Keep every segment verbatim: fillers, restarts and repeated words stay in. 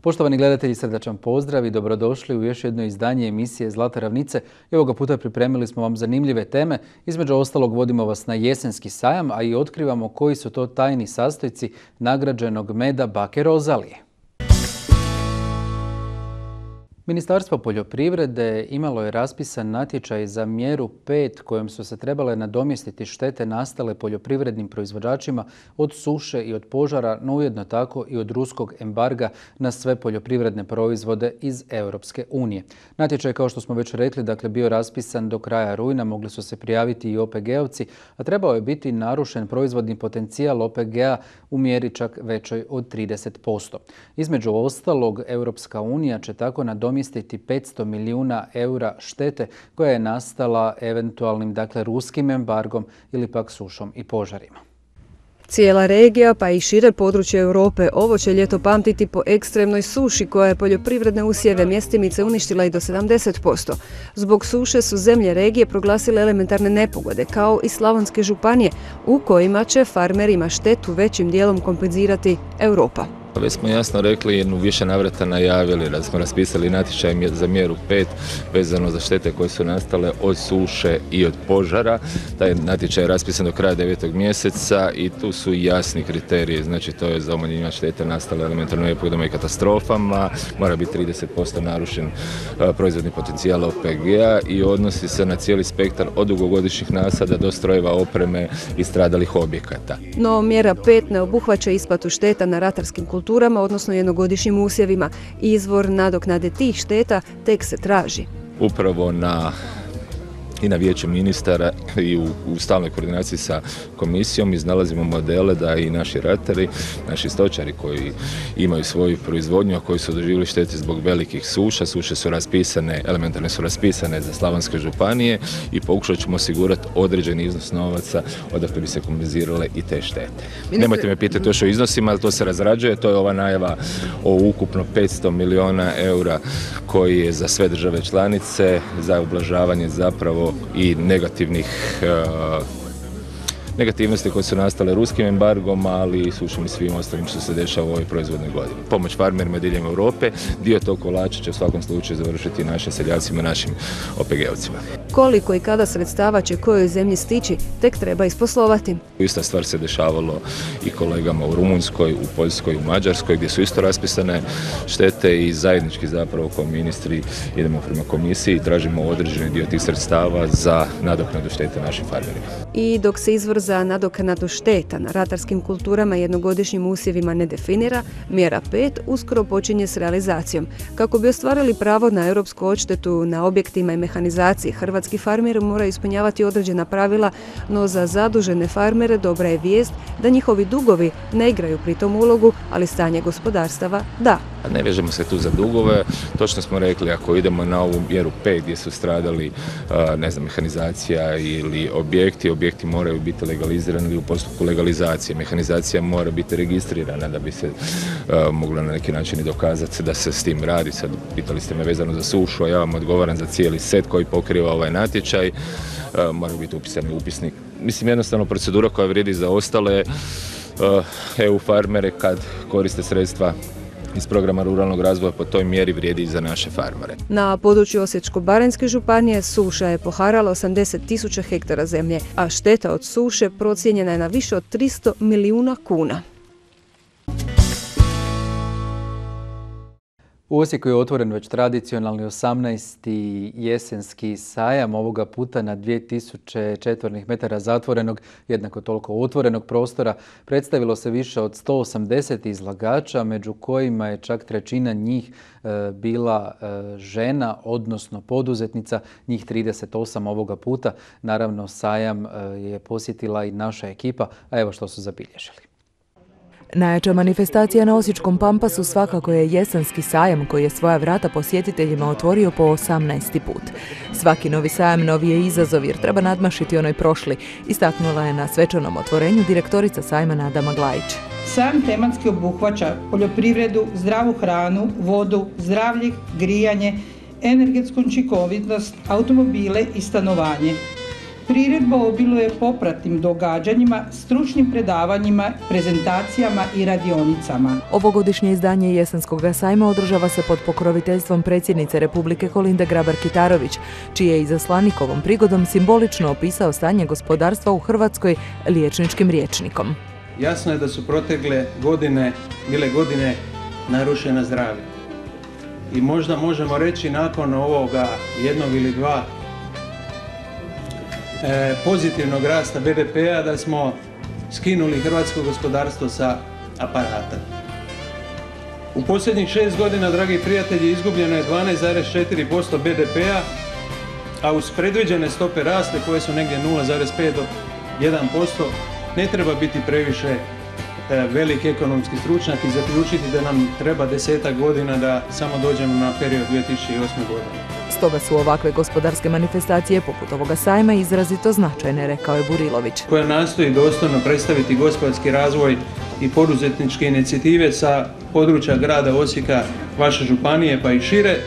Poštovani gledatelji, srdačan pozdrav i dobrodošli u još jedno izdanje emisije Zlata ravnice. I ovoga puta pripremili smo vam zanimljive teme. Između ostalog vodimo vas na jesenski sajam, a i otkrivamo koji su to tajni sastojci nagrađenog meda bake Rozalije. Ministarstvo poljoprivrede imalo je raspisan natječaj za mjeru pet kojom su se trebale nadomjestiti štete nastale poljoprivrednim proizvođačima od suše i od požara, no ujedno tako i od ruskog embarga na sve poljoprivredne proizvode iz Europske unije. Natječaj, kao što smo već rekli, dakle bio raspisan do kraja rujna, mogli su se prijaviti i O P G-ovci, a trebao je biti narušen proizvodni potencijal O P G-a u mjeri čak većoj od trideset posto. Između ostalog, Europska unija će tako nadomjestiti nadomjestiti petsto milijuna eura štete koja je nastala eventualnim, dakle, ruskim embargom ili pak sušom i požarima. Cijela regija, pa i šire područje Europe, ovo će ljeto pamtiti po ekstremnoj suši koja je poljoprivredne usjeve mjestimice uništila i do sedamdeset posto. Zbog suše su zemlje regije proglasile elementarne nepogode, kao i slavonske županije, u kojima će farmerima štetu većim dijelom kompenzirati Europa. Već smo jasno rekli, jednu više navrata najavili da smo raspisali natječaj za mjeru pet vezano za štete koje su nastale od suše i od požara. Taj natječaj je raspisan do kraja devetog mjeseca i tu su jasni kriteriji, znači to je za umanjenje štete nastale elementarnim nepogodama i katastrofama, mora biti trideset posto narušen proizvodni potencijal O P G-a i odnosi se na cijeli spektar od dugogodišnjih nasada do strojeva, opreme i stradalih objekata. No mjera pet ne obuhvaća isplatu šteta na ratarskim kulturama, odnosno jednogodišnjim usjevima. Izvor nadoknade tih šteta tek se traži. Upravo na i na vijeću ministara i u, u stalnoj koordinaciji sa komisijom iznalazimo modele da i naši ratari, naši stočari koji imaju svoju proizvodnju, a koji su doživjeli štete zbog velikih suša, suše su raspisane, elementarne su raspisane za slavonske županije i pokušat ćemo osigurati određeni iznos novaca odakle bi se kompenzirale i te štete. Ministre... Nemojte me pitati još o iznosima, ali to se razrađuje, to je ova najava o ukupno petsto milijuna eura koji je za sve države članice za ublažavanje zapravo i negativnih uh, negativnosti koje su nastale ruskim embargom, ali i sušom i svim ostalim što se dešava u ovoj proizvodnoj godini. Pomoć farmerima diljem Europe, dio tog kolača će u svakom slučaju završiti našim seljacima, našim O P G-ovcima. Koliko i kada sredstava će kojoj zemlji stići, tek treba isposlovati. Ista stvar se dešavalo i kolegama u Rumunjskoj, u Poljskoj, u Mađarskoj, gdje su isto raspisane štete i zajednički zapravo kao ministri idemo prema komisiji i tražimo određeni dio tih sredstava za nadoknadu štete našim farmerima. I dok se izvor za nadoknadu šteta na ratarskim kulturama i jednogodišnjim usjevima ne definira, mjera pet uskoro počinje s realizacijom. Kako bi ostvarili pravo na europsku odštetu na objektima i mehanizaciji, hrvatski farmeri moraju ispunjavati određena pravila, no za zadužene farmere dobra je vijest da njihovi dugovi ne igraju pritom ulogu, ali stanje gospodarstava da. Ne vežemo se tu za dugove, točno smo rekli ako idemo na ovu mjeru pet gdje su stradali ne znam, mehanizacija ili objekti, objekti moraju biti legalizirani u postupku legalizacije. Mehanizacija mora biti registrirana da bi se uh, moglo na neki način i dokazati da se s tim radi. Sad pitali ste me vezano za sušu, a ja vam odgovaram za cijeli set koji pokriva ovaj natječaj. Uh, mora biti upisani upisnik. Mislim, jednostavno procedura koja vrijedi za ostale uh, E U farmere kad koriste sredstva iz programa ruralnog razvoja po toj mjeri vrijedi i za naše farmere. Na području Osječko-baranjske županije suša je poharala osamdeset tisuća hektara zemlje, a šteta od suše procijenjena je na više od tristo milijuna kuna. U Osijeku je otvoren već tradicionalni osamnaesti jesenski sajam, ovoga puta na dvije tisuće četvornih metara zatvorenog, jednako toliko otvorenog prostora. Predstavilo se više od sto osamdeset izlagača, među kojima je čak trećina njih e, bila e, žena, odnosno poduzetnica, njih trideset osam ovoga puta. Naravno, sajam e, je posjetila i naša ekipa, a evo što su zabilježili. Najjača manifestacija na Osječkom Pampasu svakako je jesenski sajam koji je svoja vrata posjetiteljima otvorio po osamnaesti put. Svaki novi sajam novi je izazov jer treba nadmašiti onoj prošli, istaknula je na svečanom otvorenju direktorica sajma Nada Maglajić. Sajam tematski obuhvaća poljoprivredu, zdravu hranu, vodu, zdravlje, grijanje, energetsku učinkovitost, automobile i stanovanje. Priredba obiluje popratnim događanjima, stručnim predavanjima, prezentacijama i radionicama. Ovogodišnje izdanje Jesenskog sajma održava se pod pokroviteljstvom predsjednice Republike Kolinde Grabar-Kitarović, čiji je izaslanik ovom prigodom simbolično opisao stanje gospodarstva u Hrvatskoj liječničkim rječnikom. Jasno je da su protekle godine bile godine narušena zdravlja. I možda možemo reći nakon ovoga jednog ili dva e, pozitivnog rasta be de pe-a da smo skinuli hrvatsko gospodarstvo sa aparata. U posljednjih šest godina, dragi prijatelji, izgubljeno je dvanaest zarez četiri posto be de pe-a, a uz predviđene stope rasta koje su negdje nula zarez pet do jedan posto, ne treba biti previše veliki ekonomski stručnjak i zaključiti da nam treba desetak godina da samo dođemo na period dvije tisuće osme. godine. Stoga su ovakve gospodarske manifestacije poput ovoga sajma izrazito značajne, rekao je Burilović. Koja nastoji dostojno predstaviti gospodarski razvoj i poduzetničke inicijative sa područja grada Osijeka, vaše županije pa i šire,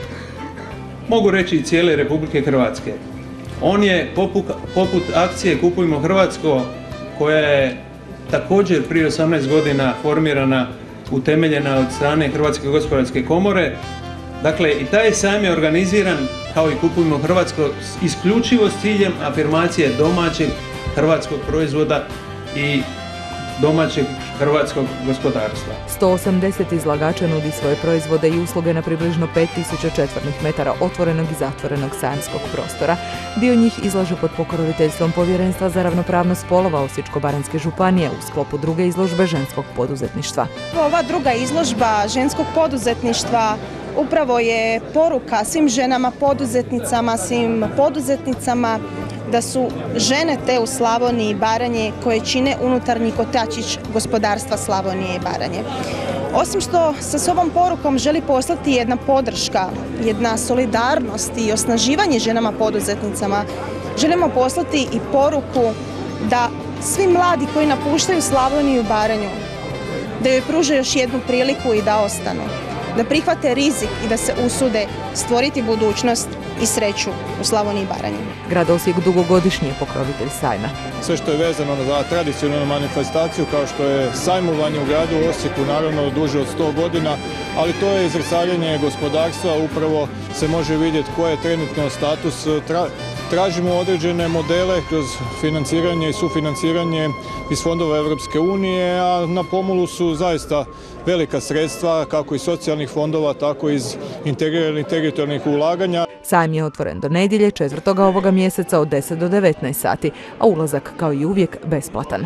mogu reći i cijele Republike Hrvatske. On je poput, poput akcije Kupujmo Hrvatsko, koja je također prije osamnaest godina formirana, utemeljena od strane Hrvatske gospodarske komore. Dakle, i taj sajam je organiziran, kao i Kupujmo Hrvatsko, isključivo s ciljem afirmacije domaćeg hrvatskog proizvoda i domaćeg hrvatskog gospodarstva. sto osamdeset izlagača nudi svoje proizvode i usluge na približno pet tisuća četvornih metara otvorenog i zatvorenog sajamskog prostora. Dio njih izlažu pod pokroviteljstvom Povjerenstva za ravnopravnost spolova Osječko-baranjske županije u sklopu druge izložbe ženskog poduzetništva. Ova druga izložba ženskog poduzetništva upravo je poruka svim ženama poduzetnicama, svim poduzetnicama da su žene te u Slavoniji i Baranje koje čine unutarnji kotačić gospodarstva Slavonije i Baranje. Osim što sa s ovom porukom želi poslati jedna podrška, jedna solidarnost i osnaživanje ženama poduzetnicama, želimo poslati i poruku da svi mladi koji napuštaju Slavoniju i Baranju, da joj pruže još jednu priliku i da ostanu, da prihvate rizik i da se usude stvoriti budućnost i sreću u Slavoniji i Baranji. Grad Osijek dugogodišnji je pokrovitelj sajma. Sve što je vezano za tradicionalnu manifestaciju, kao što je sajmovanje u gradu Osijeku, naravno duže od sto godina, ali to je izrcaljenje gospodarstva, upravo se može vidjeti koji je trenutno status. Tra, tražimo određene modele kroz financiranje i sufinanciranje iz fondova Europske unije, a na pomolu su zaista velika sredstva, kako iz socijalnih fondova, tako i iz integriranih teritorijalnih ulaganja. Sajam je otvoren do nedjelje četvrtoga ovoga mjeseca od deset do devetnaest sati, a ulazak kao i uvijek besplatan.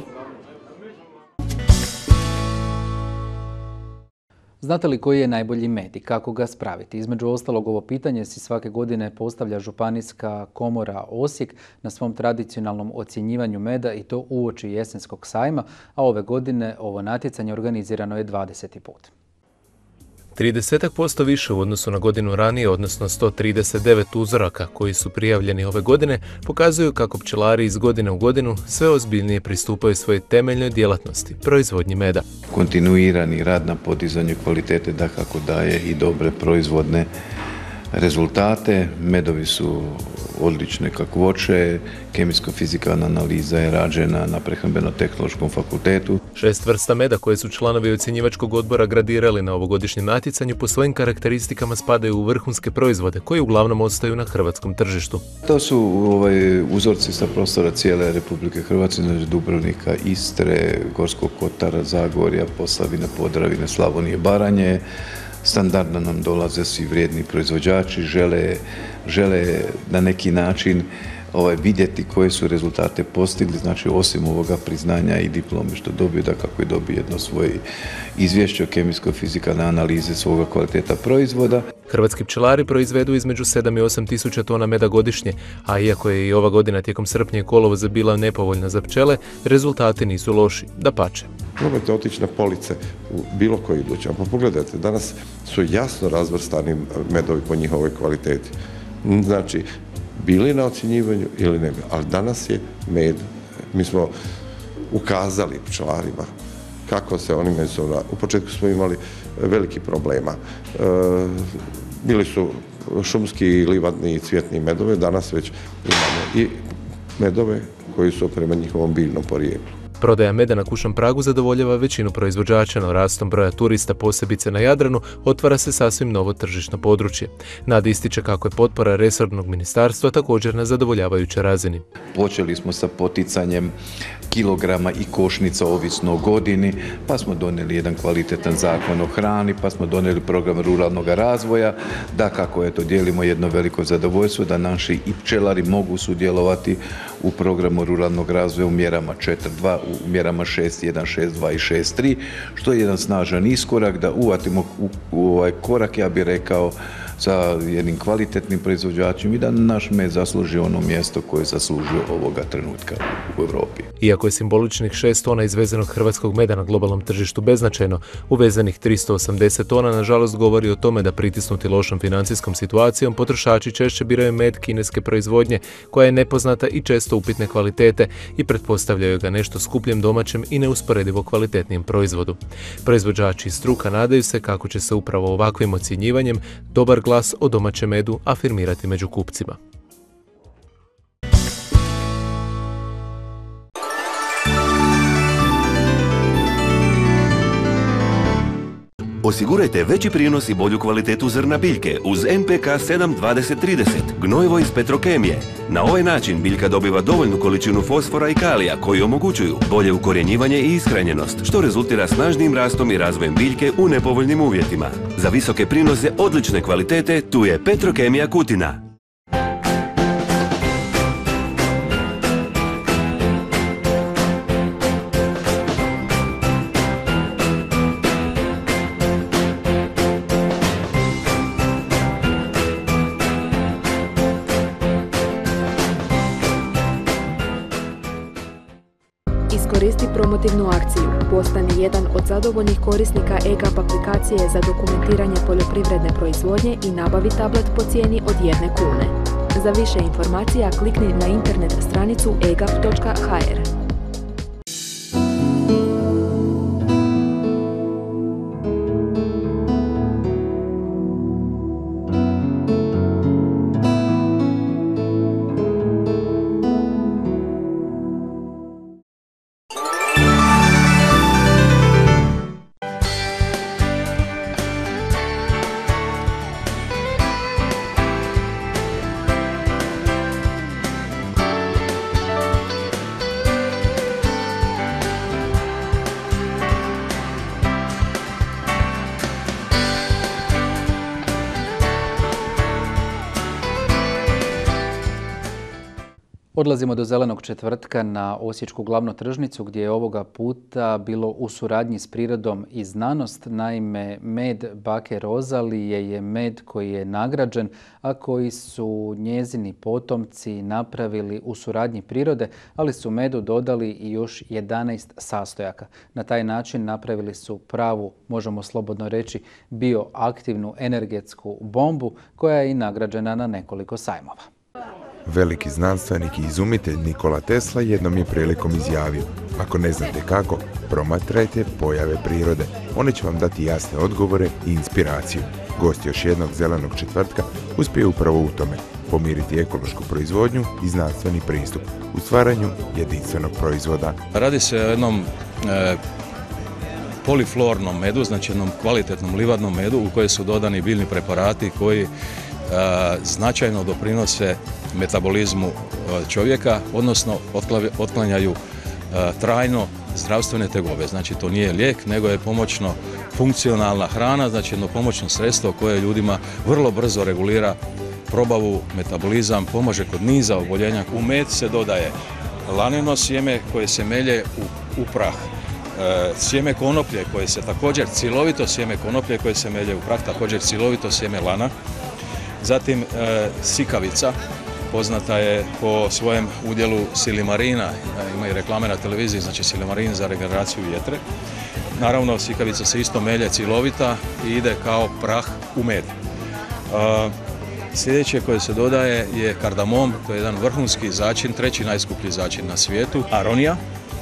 Znate li koji je najbolji med i kako ga spraviti? Između ostalog, ovo pitanje si svake godine postavlja Županijska komora Osijek na svom tradicionalnom ocjenjivanju meda i to uoči jesenskog sajma, a ove godine ovo natjecanje organizirano je dvadeseti put. trideset posto više u odnosu na godinu ranije, odnosno sto trideset devet uzoraka koji su prijavljeni ove godine, pokazuju kako pčelari iz godine u godinu sve ozbiljnije pristupaju svojoj temeljnoj djelatnosti, proizvodnji meda. Kontinuirani rad na podizanju kvalitete dakako daje i dobre proizvodne rezultate. Medovi su odlične kakvoće, kemijsko-fizikalna analiza je rađena na Prehrambeno-tehnološkom fakultetu. Šest vrsta meda koje su članovi ocjenjivačkog odbora gradirali na ovogodišnjem natjecanju po svojim karakteristikama spadaju u vrhunske proizvode koji uglavnom ostaju na hrvatskom tržištu. To su ovaj, uzorci sa prostora cijele Republike Hrvatske, znači Dubrovnika, Istre, Gorskog kotara, Zagorja, Posavine, Podravine, Slavonije, Baranje. Standardno nam dolaze svi vrijedni proizvođači, žele, žele na neki način ovaj, vidjeti koje su rezultate postigli, znači osim ovoga priznanja i diplome što dobiju, da kako je dobije jedno svoje izvješće o kemijsko-fizikalne analize svoga kvaliteta proizvoda. Hrvatski pčelari proizvedu između sedam i osam tisuća tona meda godišnje, a iako je i ova godina tijekom srpnja i kolovoza bila nepovoljna za pčele, rezultati nisu loši, dapače. Probajte otići na police u bilo koji dućan, pa pogledajte, danas su jasno razvrstani medovi po njihovoj kvaliteti. Znači, bili na ocjenjivanju ili ne, ali danas je med, mi smo ukazali pčelarima kako se oni međusobno, u početku smo imali veliki problema. E, bili su šumski, livadni i cvjetni medove, danas već imamo i medove koji su prema njihovom biljnom porijeklu. Prodaja meda na kućnom pragu zadovoljava većinu proizvođača, no rastom broja turista, posebice na Jadranu, otvara se sasvim novo tržišno područje. Nada ističe kako je potpora resornog ministarstva također na zadovoljavajućoj razini. Počeli smo sa poticanjem kilograma i košnica ovisno o godini, pa smo donijeli jedan kvalitetan zakon o hrani, pa smo donijeli program ruralnog razvoja, da kako eto dijelimo jedno veliko zadovoljstvo da naši i pčelari mogu sudjelovati u programu ruralnog razvoja u mjerama četiri dva, u mjerama šest jedan, šest dva i šest tri, što je jedan snažan iskorak da uvatimo u, u ovaj korak, ja bih rekao, sa jednim kvalitetnim proizvođačima i da naš med zasluži ono mjesto koje zaslužuje ovoga trenutka u Europi. Iako je simboličnih šest tona izvezenog hrvatskog meda na globalnom tržištu beznačajno, uvezenih tristo osamdeset tona nažalost govori o tome da pritisnuti lošom financijskom situacijom potrošači češće biraju med kineske proizvodnje koja je nepoznata i često upitne kvalitete i pretpostavljaju ga nešto skupljem domaćem i neusporedivo kvalitetnijem proizvodu. Proizvođači i struka nadaju se kako će se upravo ovakvim ocjenjivanjem dobar glas o domaćem medu afirmirati među kupcima. Osigurajte veći prinos i bolju kvalitetu zrna biljke uz N P K sedam dvadeset trideset, gnojivo iz Petrokemije. Na ovaj način biljka dobiva dovoljnu količinu fosfora i kalija koji omogućuju bolje ukorjenjivanje i ishranjenost, što rezultira snažnim rastom i razvojem biljke u nepovoljnim uvjetima. Za visoke prinose odlične kvalitete tu je Petrokemija Kutina. Iskoristi promotivnu akciju. Postani jedan od zadovoljnih korisnika e gap aplikacije za dokumentiranje poljoprivredne proizvodnje i nabavi tablet po cijeni od jedne kune. Za više informacija klikni na internet stranicu e gap točka h r. Odlazimo do Zelenog četvrtka na Osječku glavnu tržnicu gdje je ovoga puta bilo u suradnji s prirodom i znanost. Naime, med bake Rozalije je med koji je nagrađen, a koji su njezini potomci napravili u suradnji prirode, ali su medu dodali i još jedanaest sastojaka. Na taj način napravili su pravu, možemo slobodno reći, bioaktivnu energetsku bombu koja je i nagrađena na nekoliko sajmova. Veliki znanstvenik i izumitelj Nikola Tesla jednom je prilikom izjavio: ako ne znate kako, promatrajte pojave prirode. One će vam dati jasne odgovore i inspiraciju. Gost još jednog Zelenog četvrtka uspije upravo u tome: pomiriti ekološku proizvodnju i znanstveni pristup u stvaranju jedinstvenog proizvoda. Radi se o jednom e, poliflornom medu, znači jednom kvalitetnom livadnom medu u koje su dodani biljni preparati koji značajno doprinose metabolizmu čovjeka, odnosno otklanjaju trajno zdravstvene tegobe. Znači to nije lijek, nego je pomoćno funkcionalna hrana, znači jedno pomoćno sredstvo koje ljudima vrlo brzo regulira probavu, metabolizam, pomaže kod niza oboljenja. U med se dodaje laneno sjeme koje se melje u, u prah, e, sjeme konoplje koje se također, cilovito sjeme konoplje koje se melje u prah, također cilovito sjeme lana. Zatim e, sikavica, poznata je po svojem udjelu silimarina, e, ima i reklame na televiziji, znači silimarin za regeneraciju jetre. Naravno, sikavica se isto melje cilovita i ide kao prah u med. E, sljedeće koje se dodaje je kardamom, to je jedan vrhunski začin, treći najskuplji začin na svijetu. Aronija,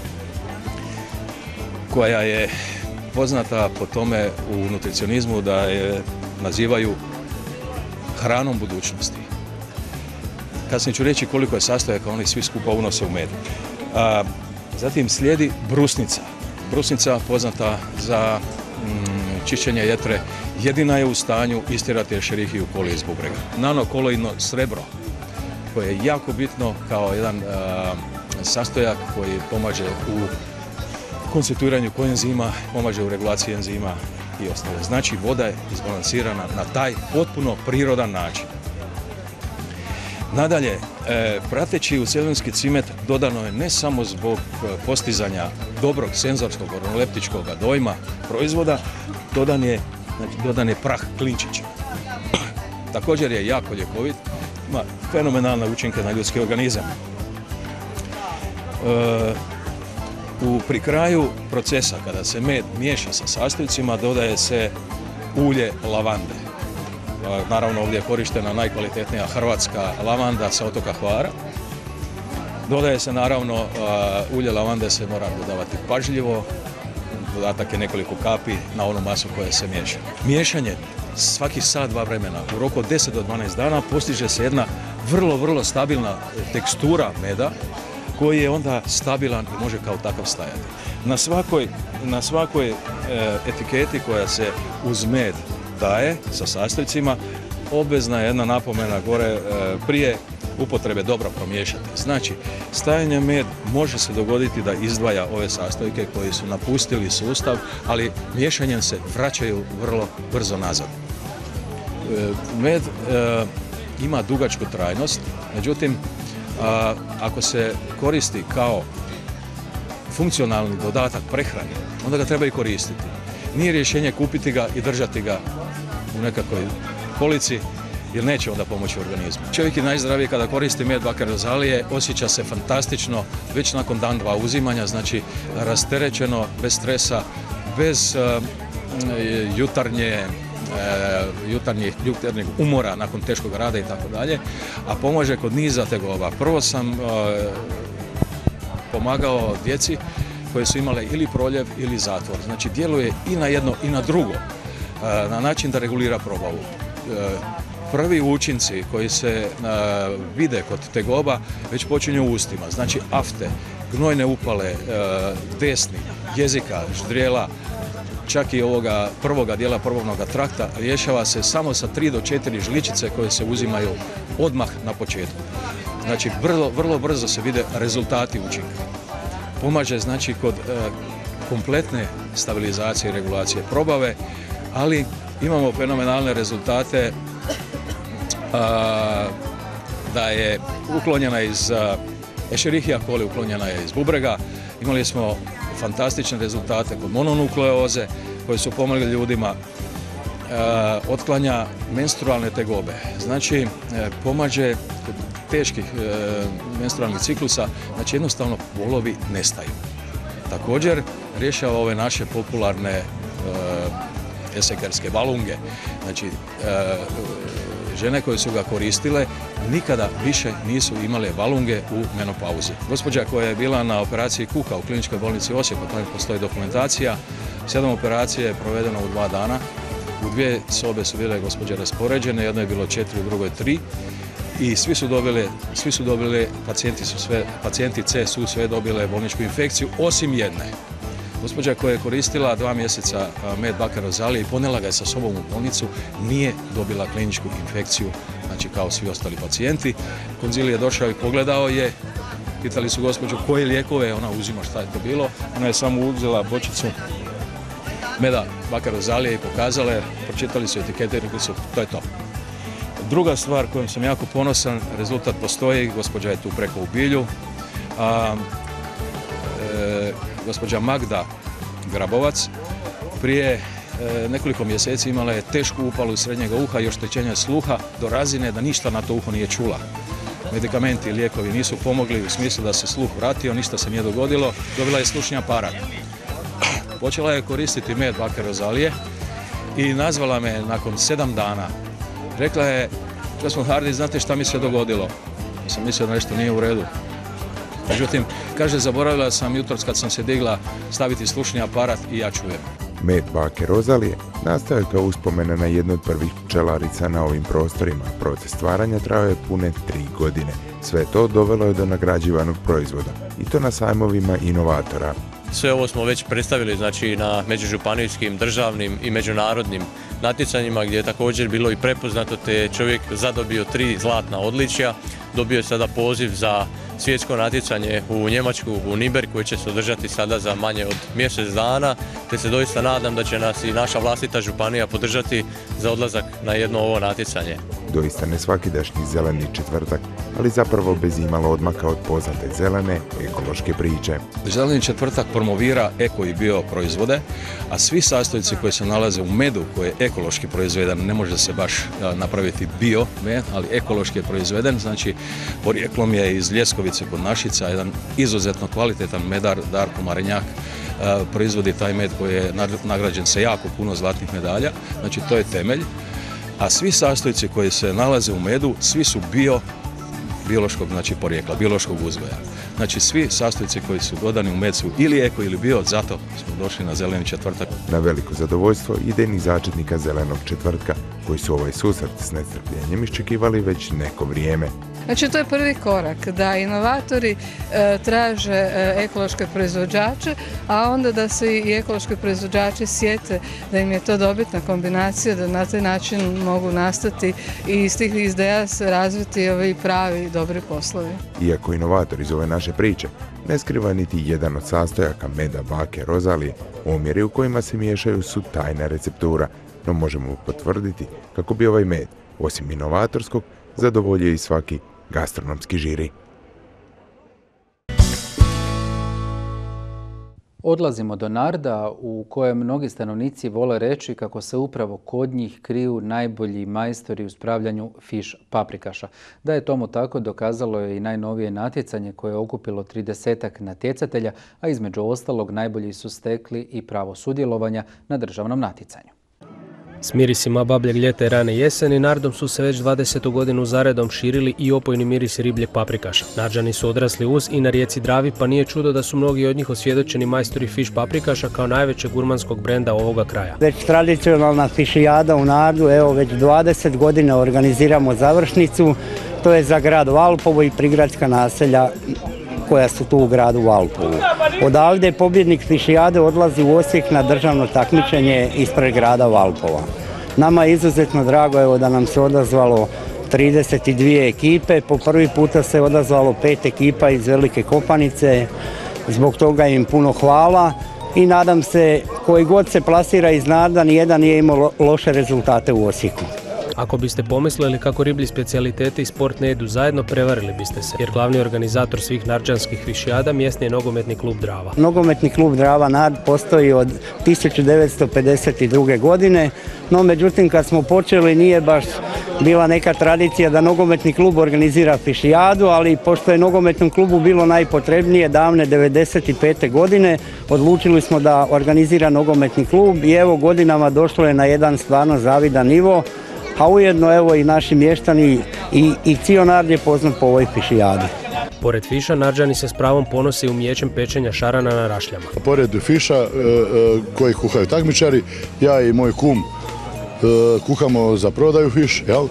koja je poznata po tome u nutricionizmu da je nazivaju hranom budućnosti. kasnije ću reći koliko je sastojaka oni svi skupa unose u med. A, zatim slijedi brusnica. Brusnica poznata za mm, čišćenje jetre, jedina je u stanju istjerati Escherichia coli iz bubrega. Nanokoloidno srebro, koje je jako bitno kao jedan a, sastojak koji pomaže u konstituiranju koenzima, pomaže u regulaciji enzima i ostalo. Znači, voda je izbalansirana na taj potpuno prirodan način. Nadalje, e, prateći u sezonski cimet dodano je ne samo zbog postizanja dobrog senzorskog organoleptičkog dojma proizvoda, dodan je, znači, dodan je prah klinčića. Također je jako ljekovit, ima fenomenalne učinke na ljudski organizam. E, u pri kraju procesa, kada se med miješa sa sastojcima, dodaje se ulje lavande. Naravno, ovdje je korištena najkvalitetnija hrvatska lavanda sa otoka Hvara. Dodaje se naravno, ulje lavande se mora dodavati pažljivo, dodatak je nekoliko kapi na onu masu koja se miješa. Miješanje svaki sat, dva vremena, u roku od deset do dvanaest dana postiže se jedna vrlo, vrlo stabilna tekstura meda koji je onda stabilan i može kao takav stajati. Na svakoj, na svakoj e, etiketi koja se uz med daje sa sastojcima, obvezna je jedna napomena gore e, prije upotrebe dobro promiješati. Znači, stajanje med može se dogoditi da izdvaja ove sastojke koji su napustili sustav, ali miješanjem se vraćaju vrlo brzo nazad. E, med e, ima dugačku trajnost, međutim, a, ako se koristi kao funkcionalni dodatak prehrani, onda ga treba i koristiti. Nije rješenje kupiti ga i držati ga u nekakvoj polici, jer neće onda pomoći organizmu. Čovjek je najzdraviji kada koristi med Baker Rosalije, osjeća se fantastično već nakon dan dva uzimanja, znači rasterećeno, bez stresa, bez uh, jutarnje, uh, jutarnjeg, jutarnjeg umora nakon teškog rada i tako dalje, a pomaže kod niza tegoba. Prvo sam uh, pomagao djeci koje su imale ili proljev ili zatvor. Znači djeluje i na jedno i na drugo, uh, na način da regulira probavu. Uh, Prvi učinci koji se uh, vide kod tegoba već počinju u ustima, znači afte, gnojne upale, uh, desni, jezika, ždrijela, čak i ovoga prvoga dijela probavnog trakta rješava se samo sa tri do četiri žličice koje se uzimaju odmah na početku. Znači vrlo, vrlo brzo se vide rezultati učinka. Pomaže znači kod uh, kompletne stabilizacije i regulacije probave, ali imamo fenomenalne rezultate A, da je uklonjena iz Escherichia coli, uklonjena je iz bubrega. Imali smo fantastične rezultate kod mononukleoze koje su pomogli ljudima. A, otklanja menstrualne tegobe, znači pomaže kod teških e, menstrualnih ciklusa, znači jednostavno bolovi nestaju. Također rješava ove naše popularne e, esekerske balunge, znači e, žene koje su ga koristile nikada više nisu imale balunge u menopauzi. Gospođa koja je bila na operaciji kuka u kliničkoj bolnici Osijek, o tome postoji dokumentacija, sedam operacije je provedeno u dva dana. U dvije sobe su bile gospođe raspoređene, jedno je bilo četiri, u drugoj tri. I svi su dobili, svi su dobili, pacijenti su sve, pacijentice su sve dobile bolničku infekciju, osim jedne. Gospođa koja je koristila dva mjeseca med Baker Rosalije i ponijela ga je sa sobom u bolnicu, nije dobila kliničku infekciju, znači kao svi ostali pacijenti. Konzilij je došao i pogledao je, pitali su gospođu koje lijekove ona uzima, šta je to bilo. Ona je samo uzela bočicu meda Baker Rosalije i pokazala je, pročitali su etikete i rekli su to je to. Druga stvar kojom sam jako ponosan, rezultat postoji, gospođa je tu preko u Bilju. A, e, gospođa Magda Grabovac prije e, nekoliko mjeseci imala je tešku upalu srednjega uha i oštećenja sluha do razine da ništa na to uho nije čula. Medikamenti i lijekovi nisu pomogli u smislu da se sluh vratio, ništa se nije dogodilo, dobila je slušni aparat. Počela je koristiti med Baker Rosalije i nazvala me nakon sedam dana. Rekla je, gospodin Hardy, znate šta mi se dogodilo? Ja sam mislio da nešto nije u redu. Međutim, kaže, zaboravila sam jutros kad sam se digla staviti slušni aparat i ja čujem. Med bake Rozalije nastao je kao uspomena na jednu od prvih pčelarica na ovim prostorima. Proces stvaranja trajao je pune tri godine. Sve to dovelo je do nagrađivanog proizvoda i to na sajmovima inovatora. Sve ovo smo već predstavili znači, na međužupanijskim, državnim i međunarodnim natjecanjima gdje je također bilo i prepoznato te je čovjek zadobio tri zlatna odličja. Dobio je sada poziv za svjetsko natjecanje u Njemačku, u Niber, koji će se održati sada za manje od mjesec dana, te se doista nadam da će nas i naša vlastita županija podržati za odlazak na jedno ovo natjecanje. Doista ne svakidašnji zeleni četvrtak, ali zapravo bez imalo odmaka od poznate zelene ekološke priče. Zeleni četvrtak promovira eko i bio proizvode, a svi sastojci koji se nalaze u medu, koji je ekološki proizveden, ne može se baš napraviti bio med, ali ekološki je proizveden, znači porijeklom je iz Ljeskovice kod Našica, jedan izuzetno kvalitetan medar Darko Marenjak proizvodi taj med koji je nagrađen sa jako puno zlatnih medalja, znači to je temelj. A svi sastojci koji se nalaze u medu, svi su bio, biološkog znači, porijekla, biološkog uzgoja. Znači svi sastojci koji su dodani u med su ili eko ili bio, zato smo došli na zeleni četvrtak. Na veliko zadovoljstvo idejnih začetnika zelenog četvrtka, koji su ovaj susret s nestrpljenjem iščekivali već neko vrijeme. Znači to je prvi korak, da inovatori e, traže e, ekološke proizvođače, a onda da se i ekološki proizvođači sjete da im je to dobitna kombinacija, da na taj način mogu nastati i iz tih ideja se razviti ovi pravi dobri poslovi. Iako inovator iz ove naše priče ne skriva niti jedan od sastojaka meda bake Rozalije, omjeri u kojima se miješaju su tajna receptura, no možemo potvrditi kako bi ovaj med, osim inovatorskog, zadovoljio i svaki gastronomski žiri. Odlazimo do Narda u kojem mnogi stanovnici vole reći kako se upravo kod njih kriju najbolji majstori u spravljanju fiš paprikaša. Da je tomu tako dokazalo je i najnovije natjecanje koje je okupilo tridesetak natjecatelja, a između ostalog najbolji su stekli i pravo sudjelovanja na državnom natjecanju. S mirisima babljeg ljeta i rane jeseni Nardom su se već dvadesetu godinu zaredom širili i opojni mirisi ribljeg paprikaša. Narđani su odrasli uz i na rijeci Dravi, pa nije čudo da su mnogi od njih osvjedočeni majstori fiš paprikaša kao najvećeg gurmanskog brenda ovoga kraja. Već tradicionalna fišijada u Nardu, evo već dvadeset godina organiziramo završnicu, to je za grad Valpovo i prigradska naselja koja su tu u gradu Valpovu. Odavde pobjednik fišijade odlazi u Osijek na državno takmičenje ispred grada Valpova. Nama je izuzetno drago evo, da nam se odazvalo trideset dvije ekipe, po prvi puta se odazvalo pet ekipa iz Velike Kopanice, zbog toga im puno hvala i nadam se koji god se plasira iz Narda nijedan nije imao loše rezultate u Osijeku. Ako biste pomislili kako riblji specijaliteti i sport ne idu zajedno, prevarili biste se, jer glavni organizator svih narđanskih fišijada mjesni je nogometni klub Drava. Nogometni klub Drava Nard postoji od tisuću devetsto pedeset druge. godine, no međutim kad smo počeli nije baš bila neka tradicija da nogometni klub organizira fišijadu, ali pošto je nogometnom klubu bilo najpotrebnije davne devedeset pete. godine, odlučili smo da organizira nogometni klub i evo godinama došlo je na jedan stvarno zavidan nivo. A ujedno evo i naši mještani i, i cijel Nard je poznat po ovoj fišijadi. Pored fiša, Narđani se s pravom ponose umijećem pečenja šarana na rašljama. Pored fiša e, e, koji kuhaju takmičari, ja i moj kum e, kuhamo za prodaju fiš, jel?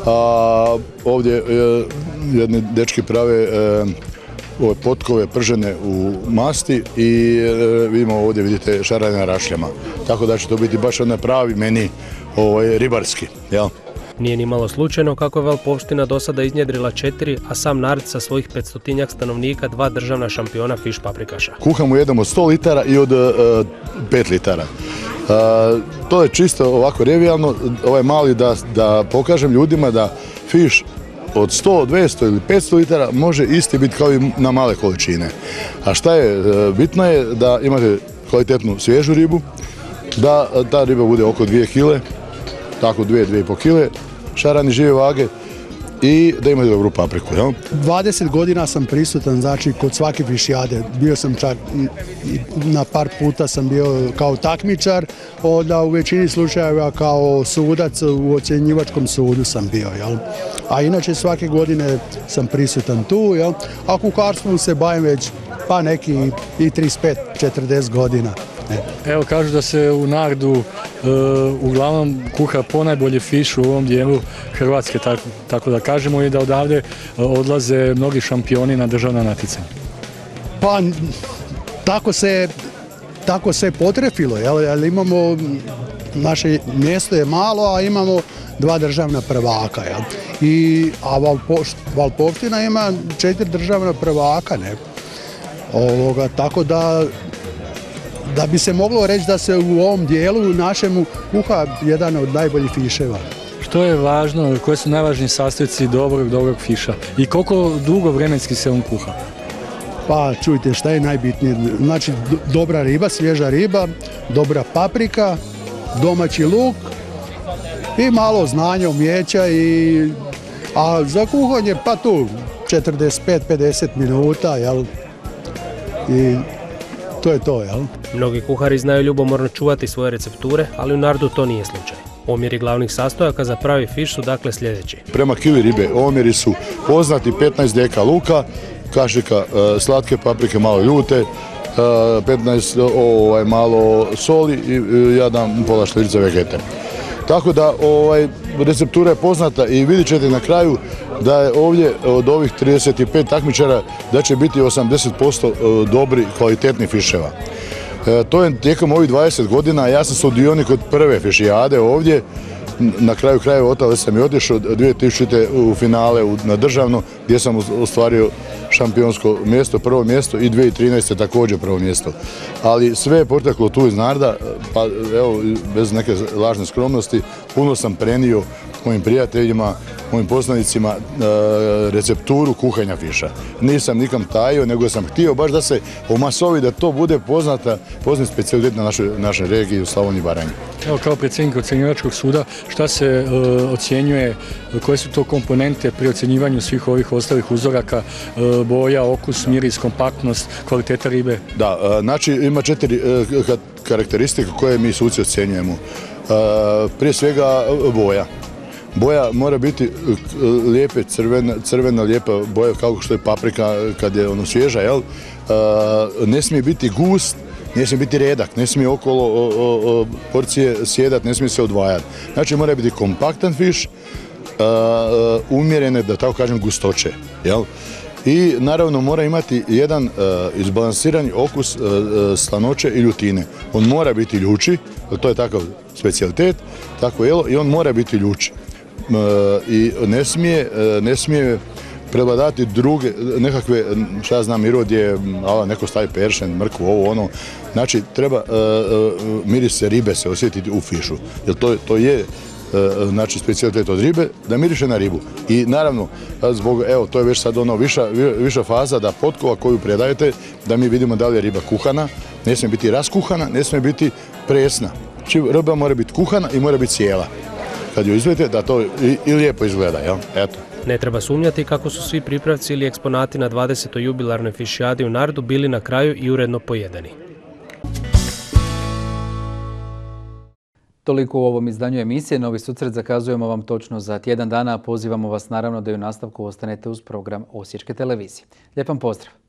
A ovdje e, jedni dečki prave e, ove potkove pržene u masti i e, vidimo ovdje vidite šarane na rašljama. Tako da će to biti baš onaj pravi meni ovaj, ribarski, jel? Nije ni malo slučajno kako je Valpovština do sada iznjedrila četiri, a sam Nard sa svojih petstotinjak stanovnika dva državna šampiona fiš paprikaša. Kuhamo jednom od sto litara i od uh, pet litara. Uh, to je čisto ovako revijalno, ovaj mali da, da pokažem ljudima da fiš od sto, dvjesto ili petsto litara može isti biti kao i na male količine. A šta je? Uh, bitno je da imate kvalitetnu svježu ribu, da ta riba bude oko dvije kile, tako dvije, dvije i pol kile, šarani žive vage i da imate dobru papriku. Jel? dvadeset godina sam prisutan, znači kod svake fišijade. Bio sam čak na par puta sam bio kao takmičar, onda u većini slučajeva kao sudac u ocjenjivačkom sudu sam bio. Jel? A inače svake godine sam prisutan tu, jel? A kuharstvom se bavim već pa neki i trideset pet četrdeset godina. Evo, kažu da se u Nardu e, uglavnom kuha ponajbolje fiš u ovom dijelu Hrvatske, tako, tako da kažemo, i da odavde e, odlaze mnogi šampioni na državna natjecanja. Pa, tako se, tako se potrefilo, jel, jel imamo, naše mjesto je malo, a imamo dva državna prvaka, jel? I, a Valpovština ima četiri državna prvaka, ne? Ovoga, tako da da bi se moglo reći da se u ovom dijelu našemu kuha jedan od najboljih fiševa. Što je važno, koji su najvažniji sastojci dobrog, dobrog fiša i koliko dugo vremenski se on kuha? Pa čujte, šta je najbitnije? Znači, dobra riba, svježa riba, dobra paprika, domaći luk i malo znanja, umijeća, i, a za kuhanje pa tu četrdeset pet do pedeset minuta, jel? I to je to, jel? Mnogi kuhari znaju ljubomorno čuvati svoje recepture, ali u Nardu to nije slučaj. Omjeri glavnih sastojaka za pravi fiš su dakle sljedeći. Prema kili ribe omjeri su poznati: petnaest deka luka, kašika slatke paprike malo ljute, petnaest ovaj, malo soli i ja dam pola štirice vegete. Tako da ovaj, receptura je poznata i vidjet ćete na kraju da je ovdje od ovih trideset pet takmičara da će biti osamdeset posto dobri, kvalitetni fiševa. E, to je tijekom ovih dvadeset godina, ja sam sudionik od prve fišijade ovdje, na kraju krajeva otac sam i otišao dvije tisućite u finale na državno, gdje sam ostvario šampionsko mjesto, prvo mjesto, i dvije tisuće trinaeste također prvo mjesto. Ali sve je poteklo tu iz Narda, pa evo, bez neke lažne skromnosti, puno sam prenio mojim prijateljima, mojim poznanicima recepturu kuhanja fiša. Nisam nikam tajio, nego sam htio baš da se omasovi, da to bude poznata, poznat specijalitet na našoj, našoj regiji u Slavoniji i Baranji. Evo, kao predsjednik ocjenjivačkog suda, šta se e, ocjenjuje, koje su to komponente pri ocjenjivanju svih ovih ostalih uzoraka, e, boja, okus, miris, kompaktnost, kvaliteta ribe? Da, e, znači ima četiri e, karakteristike koje mi suci ocjenjujemo. E, prije svega boja. Boja mora biti lijepe, crvena, crvena lijepa boja, kao što je paprika kad je ono svježa, jel? E, ne smije biti gust, ne smije biti redak, ne smije okolo o, o, o, porcije sjedat, ne smije se odvajati. Znači mora biti kompaktan fiš, uh, umjerene, da tako kažem, gustoće, jel? I naravno mora imati jedan uh, izbalansirani okus uh, slanoće i ljutine. On mora biti ljuči, to je takav specijalitet, tako jelo, i on mora biti ljuči. Uh, I ne smije, uh, ne smije prevladati druge, nekakve, šta ja znam, irodje, ala neko stavi peršen, mrkvu, ovo, ono. Znači, treba uh, uh, miris ribe se osjetiti u fišu, jer to, to je uh, znači, specijalitet od ribe, da miriše na ribu. I naravno, zbog, evo, to je već sad ono viša, viša faza, da potkova koju predajete, da mi vidimo da li je riba kuhana, ne smije biti raskuhana, ne smije biti presna. Znači, riba mora biti kuhana i mora biti cijela. Kad ju izvedete, da to i, i lijepo izgleda, jel? Eto. Ne treba sumnjati kako su svi pripravci ili eksponati na dvadesetoj jubilarnoj fišijadi u Nardu bili na kraju i uredno pojedeni. Toliko u ovom izdanju emisije. Novi susret zakazujemo vam točno za tjedan dana, a pozivamo vas naravno da i u nastavku ostanete uz program Osječke televizije. Lijep vam pozdrav!